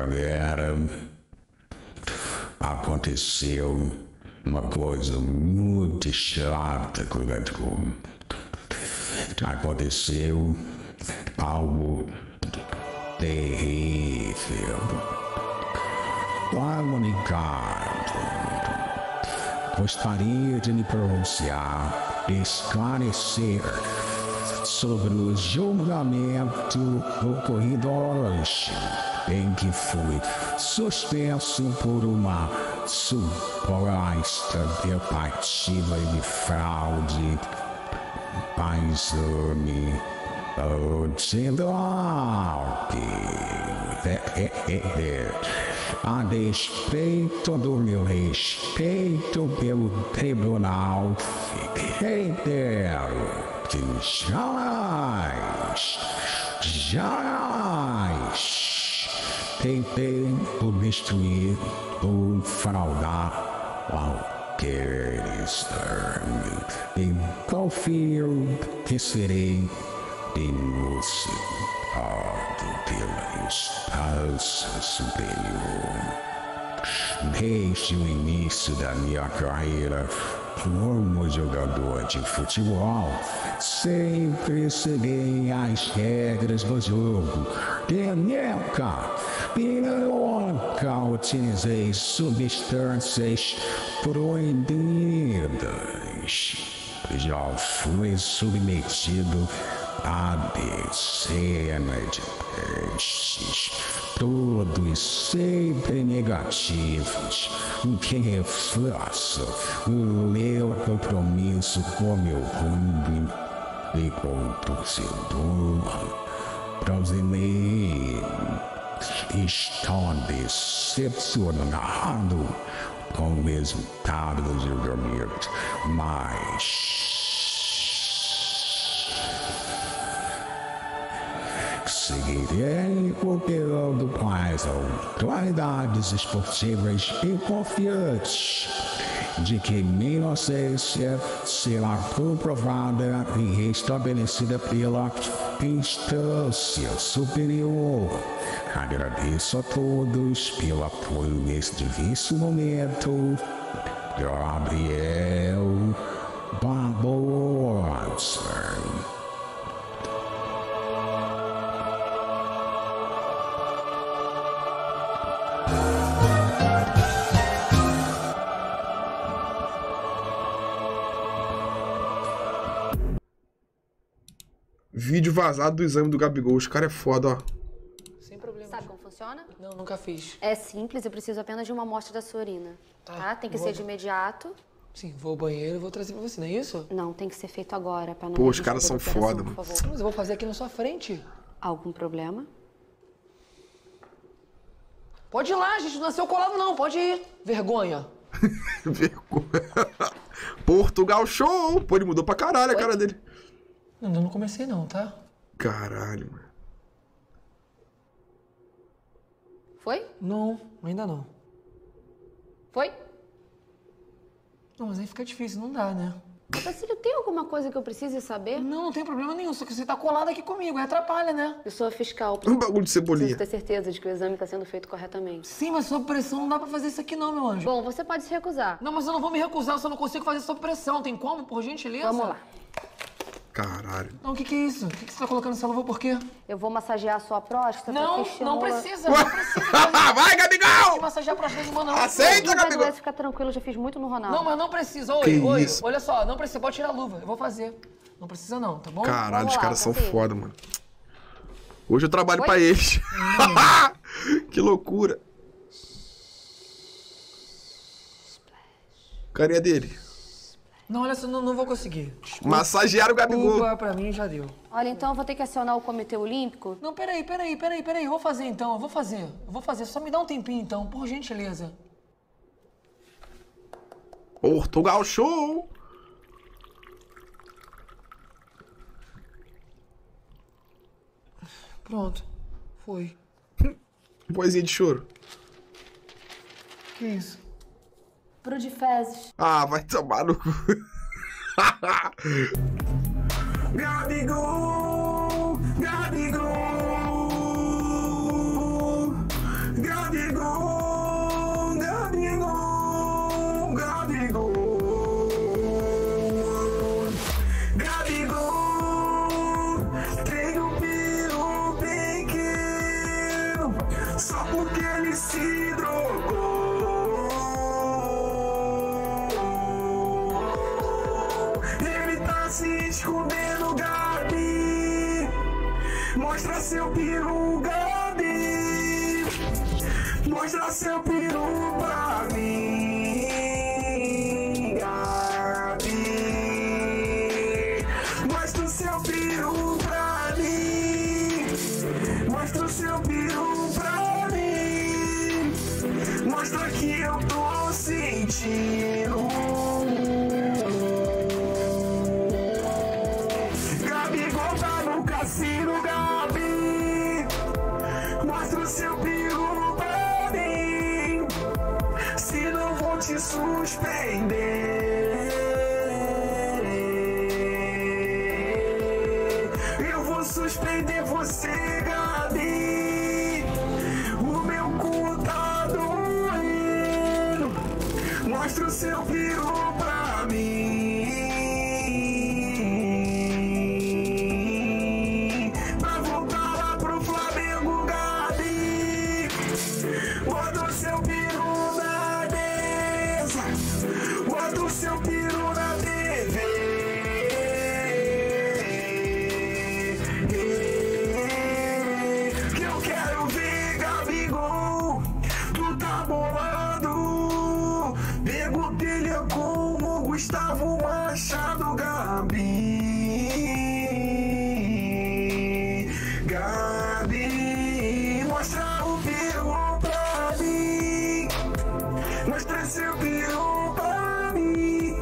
galera, aconteceu uma coisa muito chata comigo. Aconteceu algo terrível. Comunicado. Gostaria de me pronunciar e esclarecer sobre o julgamento ocorrido hoje, em que fui suspenso por uma suposta tentativa de fraude, exame a despeito do meu respeito pelo tribunal, reitero que jamais tentei obstruir ou fraudar qualquer exame. E confio que serei enunciado pela instância superior. Desde o início da minha carreira como jogador de futebol, sempre segui as regras do jogo e nunca utilizei substâncias proibidas. Já fui submetido a dezenas de testes, todos sempre negativos, o que reforça o meu compromisso com meu clube e com o torcedor brasileiro. Estou decepcionado com o resultado do julgamento, mas seguirei cooperando com as autoridades esportivas e confiantes de que minha inocência será comprovada e restabelecida pela instância superior. Agradeço a todos pelo apoio nesse difícil momento. Gabriel Barbosa. Vídeo vazado do exame do Gabigol. Os caras é foda, ó. Sem problema. Sabe como funciona? Não, nunca fiz. É simples, eu preciso apenas de uma amostra da sua urina. Tá? Tem que ser de imediato. Sim, vou ao banheiro e vou trazer pra você, não é isso? Não, tem que ser feito agora, pra não... Pô, os caras são foda, mano. por favor. Mas eu vou fazer aqui na sua frente. Algum problema? Pode ir lá, a gente não nasceu colado não, pode ir. Vergonha. Vergonha. Portugal show! Pô, ele mudou pra caralho a cara dele. Não, eu não comecei não, tá? Caralho, mano. Foi? Não, ainda não. Foi? Não, mas aí fica difícil, não dá, né? Cecílio, tem alguma coisa que eu precise saber? Não, não tem problema nenhum, só que você tá colado aqui comigo, aí atrapalha, né? Eu sou a fiscal. Um bagulho de cebolinha. Preciso ter certeza de que o exame está sendo feito corretamente. Sim, mas sob pressão não dá pra fazer isso aqui não, meu anjo. Bom, você pode se recusar. Não, mas eu não vou me recusar, eu só não consigo fazer sob pressão. Tem como, por gentileza? Vamos lá. Caralho. Não, o que é isso? O que você tá colocando essa luva por quê? Eu vou massagear a sua próstata. Não, que estimula... não precisa, não precisa. Vai, Gabigol! Massagear a próstata de mão, não. Aceita, Não vai Gabigol! doer, fica tranquilo, eu já fiz muito no Ronaldo. Não, mas não precisa. Que Oi, isso? olha só, não precisa, pode tirar a luva, eu vou fazer. Não precisa não, tá bom? Caralho, Vamos os lá, caras são Cacê. foda, mano. Hoje eu trabalho Oi? pra eles. Que loucura. Carinha dele. Não, olha só, não vou conseguir. Massagear o Gabigol. Desculpa, pra mim já deu. Olha, então eu vou ter que acionar o Comitê Olímpico. Não, peraí. Eu vou fazer então, eu vou fazer. Só me dá um tempinho então, por gentileza. Portugal show! Pronto, foi. Vozinha de choro. Que isso? Pro de fezes. Ah, vai tomar no cu. Gabigol! Gabigol! Gabigol! escondendo, Gabi. Mostra seu peru, Gabi. Mostra seu peru pra mim, Gabi. Mostra o seu peru pra mim. Mostra o seu peru pra mim. Mostra que eu tô sentindo. Gabigol tá no cassino, Gabi. Mostra o seu peru pra mim. Se não vou te suspender, eu vou suspender você, Gabi. O meu cu tá doendo. Mostra o seu peru pra mim. Pra voltar lá pro Flamengo, Gabi. Bota o seu peru na mesa. Bota o seu peru na TV. Que eu quero ver, Gabigol. Tu tá bolando. Pego telha como Gustavo Machado, Gabi. Gabi, mostra o peru pra mim. Mostra seu peru pra mim.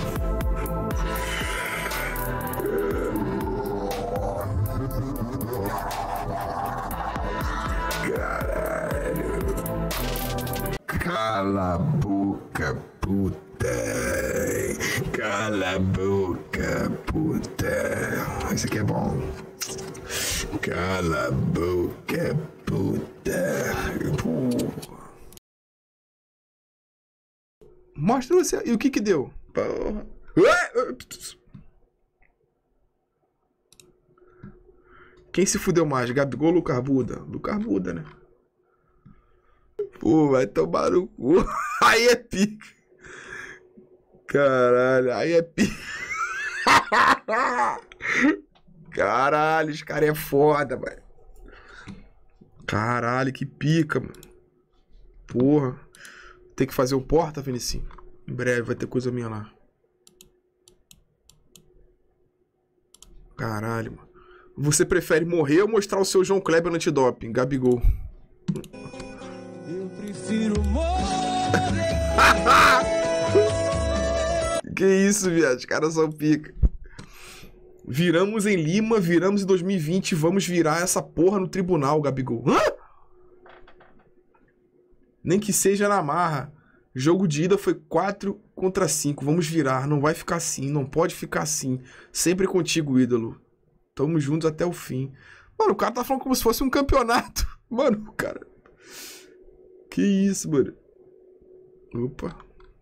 Cala a boca, puta. Cala a boca, puta. Isso aqui é bom. Cala a boca, puta. Mostra você. E o que que deu? Porra. Quem se fudeu mais? Gabigol ou Lucas Buda? Lucas Buda, né? Pô, vai tomar no cu. Aí é pica. Caralho, aí é pica. Caralho, esse cara é foda, mano. Caralho, que pica, mano. Porra. Tem que fazer um porta, Vinicinho. Em breve vai ter coisa minha lá. Caralho, mano. Você prefere morrer ou mostrar o seu João Kleber no antidoping? Gabigol. Eu prefiro morrer. Que isso, viado? Os caras são pica. Viramos em Lima, viramos em 2020. Vamos virar essa porra no tribunal, Gabigol. Hã? Nem que seja na marra. Jogo de ida foi 4-5. Vamos virar. Não vai ficar assim. Não pode ficar assim. Sempre contigo, ídolo. Tamo juntos até o fim. Mano, o cara tá falando como se fosse um campeonato. Mano, o cara... Que isso, mano. Opa.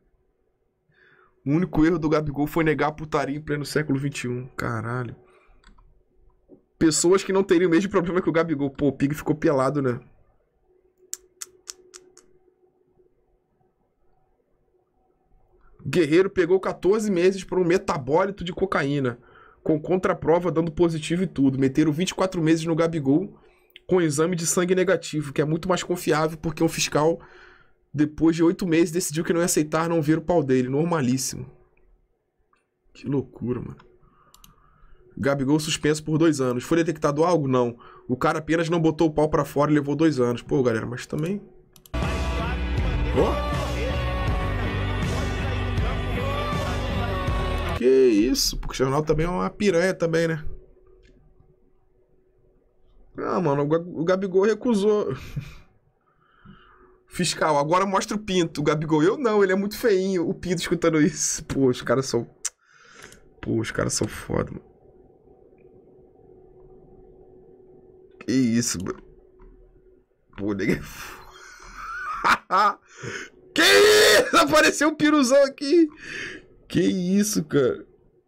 O único erro do Gabigol foi negar a putaria em pleno século XXI. Caralho. Pessoas que não teriam o mesmo problema que o Gabigol. Pô, o Pig ficou pelado, né? Guerreiro pegou 14 meses por um metabólito de cocaína, com contraprova dando positivo e tudo. Meteram 24 meses no Gabigol com exame de sangue negativo, que é muito mais confiável porque um fiscal, depois de 8 meses, decidiu que não ia aceitar não ver o pau dele. Normalíssimo. Que loucura, mano. Gabigol suspenso por 2 anos. Foi detectado algo? Não. O cara apenas não botou o pau pra fora e levou 2 anos. Pô, galera, mas também... Oh. Que isso, porque o Cristiano Ronaldo também é uma piranha também, né? Ah, mano, o Gabigol recusou. Fiscal, agora mostra o pinto. O Gabigol, eu não, ele é muito feinho. O pinto escutando isso. Pô, os caras são... Pô, os caras são foda, mano. Que isso, mano. Pô, ninguém... Que isso? Apareceu um piruzão aqui. Que isso, cara?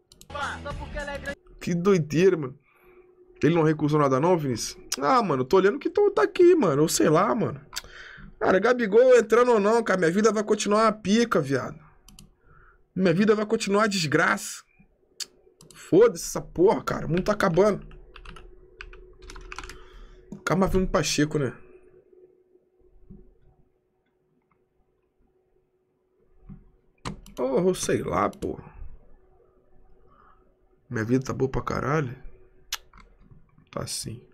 Que doideira, mano. Ele não recusou nada não, Vinícius? Ah, mano, tô olhando que tá aqui, mano. Ou sei lá, mano. Cara, Gabigol entrando ou não, cara, minha vida vai continuar uma pica, viado. Minha vida vai continuar a desgraça. Foda-se essa porra, cara. O mundo tá acabando. Calma, viu um Pacheco, né? Oh, sei lá, pô. Minha vida tá boa pra caralho. Tá assim.